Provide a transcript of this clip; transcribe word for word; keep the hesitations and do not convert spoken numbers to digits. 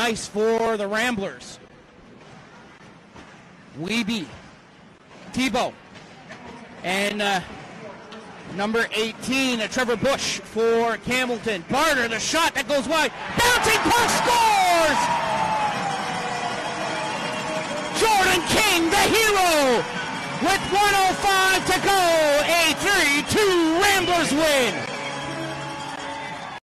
Ice for the Ramblers. Weeby, Tebow, and uh, number eighteen, uh, Trevor Bush for Campbellton. Barter, the shot that goes wide. Bouncing puck, scores! Jordan King, the hero, with one oh five to go. A three two Ramblers win.